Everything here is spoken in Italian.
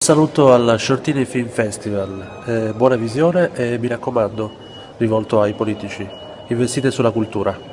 Saluto al Shortini Film Festival, buona visione e mi raccomando, rivolto ai politici, investite sulla cultura.